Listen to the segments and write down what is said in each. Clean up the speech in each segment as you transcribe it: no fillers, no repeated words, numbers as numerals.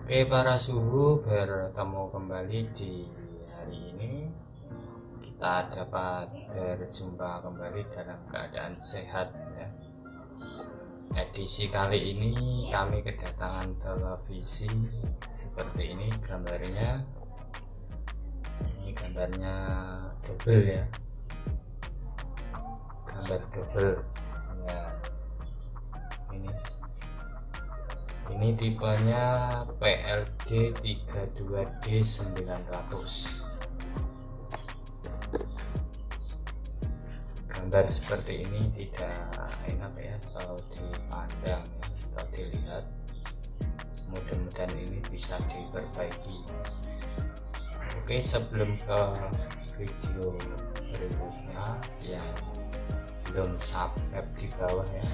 Oke para suhu, bertemu kembali di hari ini. Kita dapat berjumpa kembali dalam keadaan sehat ya. Edisi kali ini kami kedatangan televisi seperti ini gambarnya. Ini gambarnya double ya. Gambar double ya. Ini tipenya PLD 32D900. Gambar seperti ini tidak enak ya kalau dipandang ya, atau dilihat. Mudah-mudahan ini bisa diperbaiki. Oke, sebelum ke video berikutnya, yang belum subscribe di bawah ya,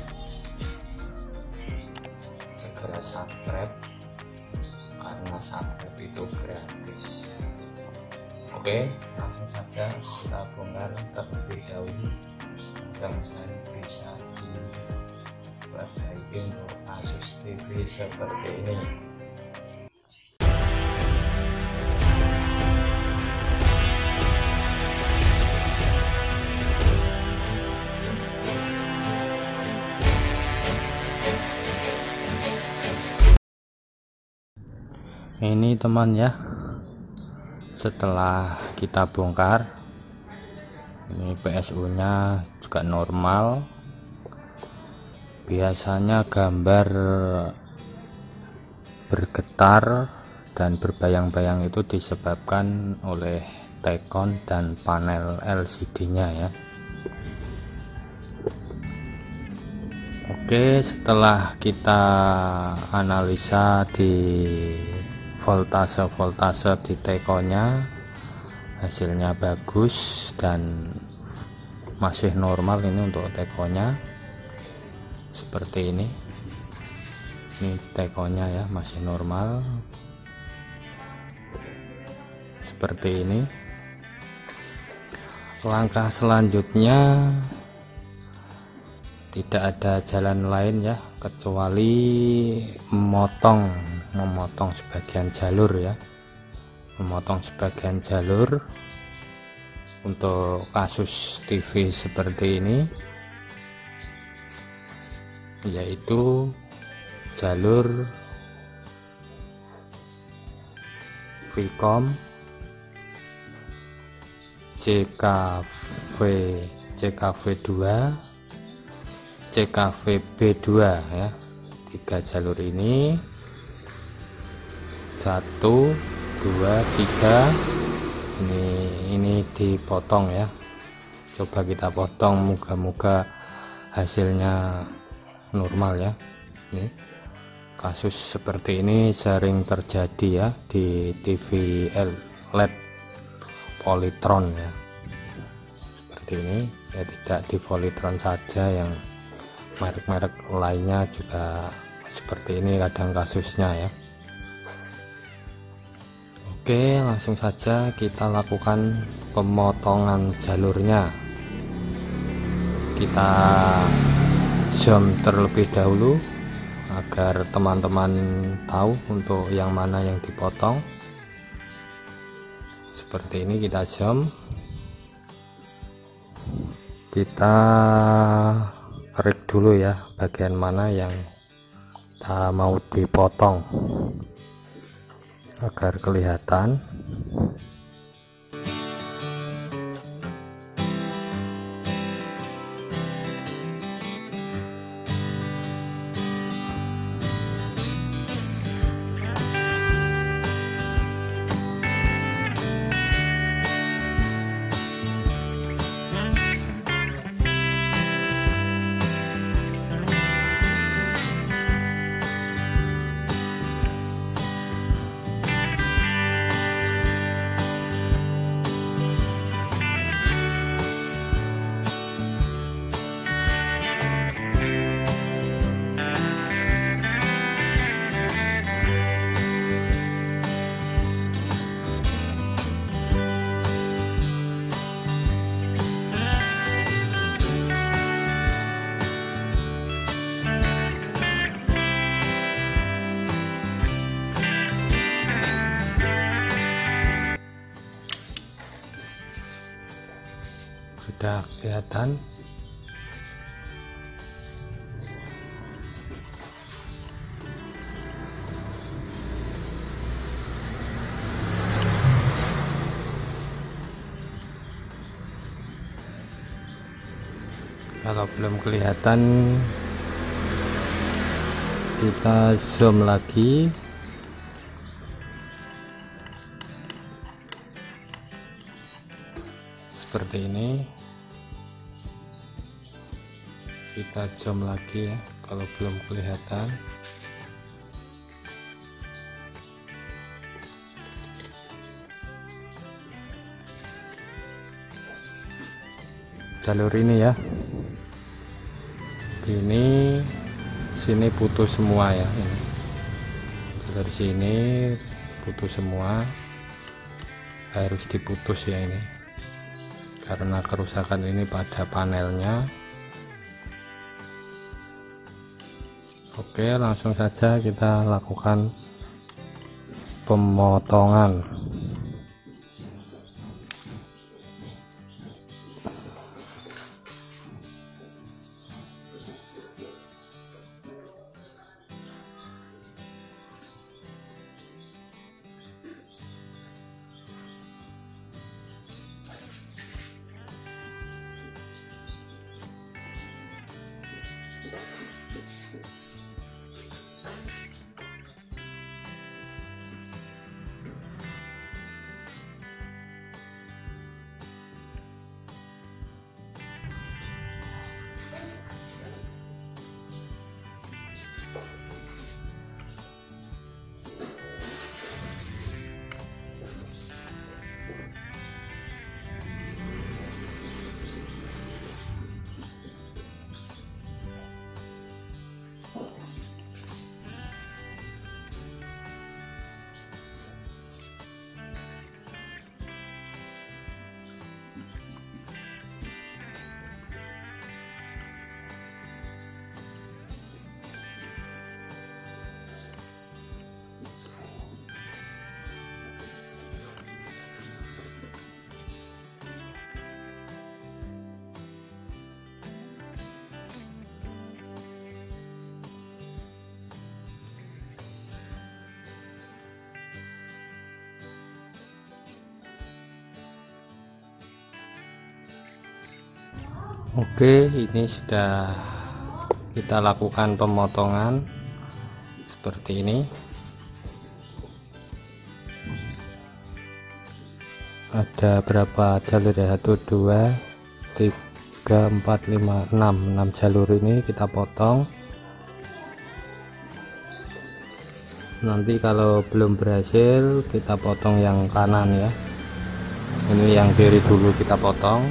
segera subscribe karena subscribe itu gratis. Oke, langsung saja kita bongkar terlebih dahulu. Mudah-mudahan bisa diperbaiki untuk Asus TV seperti ini. Ini teman ya, setelah kita bongkar, ini PSU nya juga normal. Biasanya gambar bergetar dan berbayang-bayang itu disebabkan oleh Tecon dan panel LCD nya ya. Oke, setelah kita analisa di voltase di Teconnya, hasilnya bagus dan masih normal. Ini untuk Teconnya seperti ini Teconnya ya, masih normal seperti ini. Langkah selanjutnya tidak ada jalan lain ya kecuali memotong sebagian jalur ya, memotong sebagian jalur untuk Asus TV seperti ini, yaitu jalur Vcom CKV2 CKVB2 ya, 3 jalur ini, 1 2 3 ini dipotong ya. Coba kita potong, moga-moga hasilnya normal ya. Ini kasus seperti ini sering terjadi ya di TV LED Polytron ya, seperti ini ya. Tidak di Polytron saja, yang merek-merek lainnya juga seperti ini kadang kasusnya ya. Oke, langsung saja kita lakukan pemotongan jalurnya. Kita zoom terlebih dahulu agar teman-teman tahu untuk yang mana yang dipotong. Seperti ini kita zoom, kita klik dulu ya bagian mana yang kita mau dipotong agar kelihatan. sudah kelihatan. Kalau belum kelihatan, kita zoom lagi. Seperti ini. Kita zoom lagi ya, kalau belum kelihatan. Jalur ini ya. Ini sini putus semua ya, ini jalur sini putus semua, harus diputus ya ini karena kerusakan ini pada panelnya. Oke, langsung saja kita lakukan pemotongan. Oke, ini sudah kita lakukan pemotongan seperti ini. Ada berapa jalur ya? 1, 2, 3, 4, 5, 6 jalur ini kita potong. Nanti kalau belum berhasil kita potong yang kanan ya. Ini yang kiri dulu kita potong.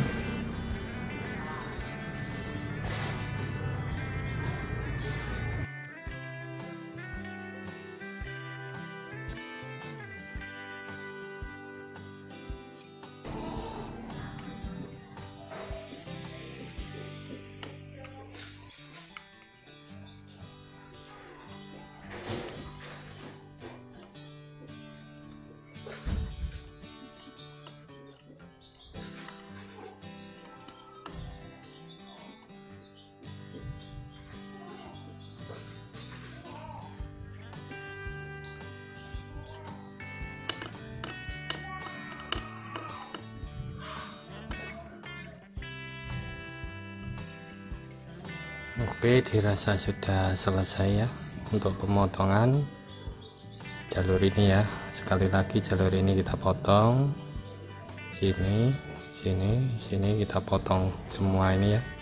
Oke, dirasa sudah selesai ya untuk pemotongan jalur ini ya. Sekali lagi jalur ini kita potong, sini, sini, sini kita potong semua ini ya.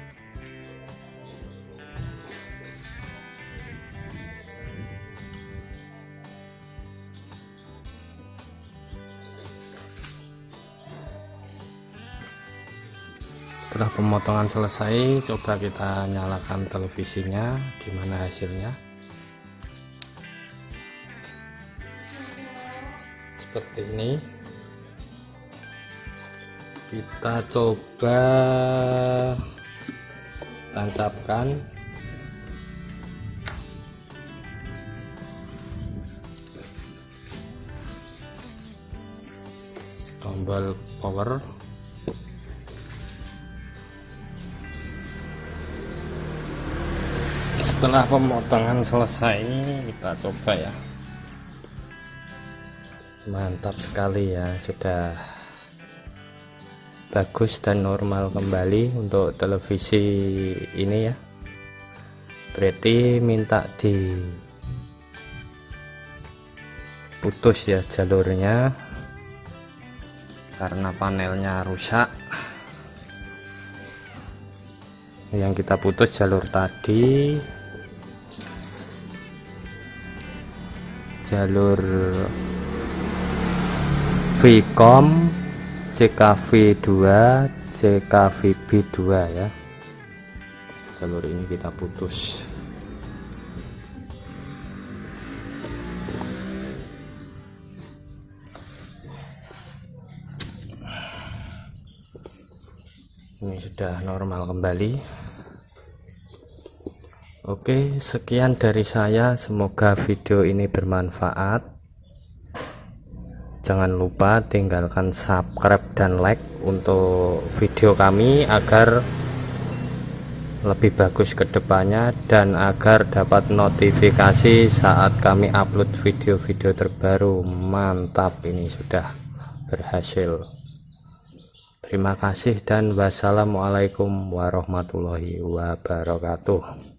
Setelah pemotongan selesai, coba kita nyalakan televisinya, gimana hasilnya. Seperti ini. Kita coba tancapkan. Tombol power. Setelah pemotongan selesai, kita coba ya. Mantap sekali ya, sudah bagus dan normal kembali untuk televisi ini ya. Berarti minta diputus ya jalurnya karena panelnya rusak. Yang kita putus jalur tadi, jalur Vcom CKV2 CKVB2 ya. Jalur ini kita putus. Ini sudah normal kembali. Oke, sekian dari saya, semoga video ini bermanfaat. Jangan lupa tinggalkan subscribe dan like untuk video kami agar lebih bagus ke depannya dan agar dapat notifikasi saat kami upload video-video terbaru. Mantap, ini sudah berhasil. Terima kasih dan wassalamualaikum warahmatullahi wabarakatuh.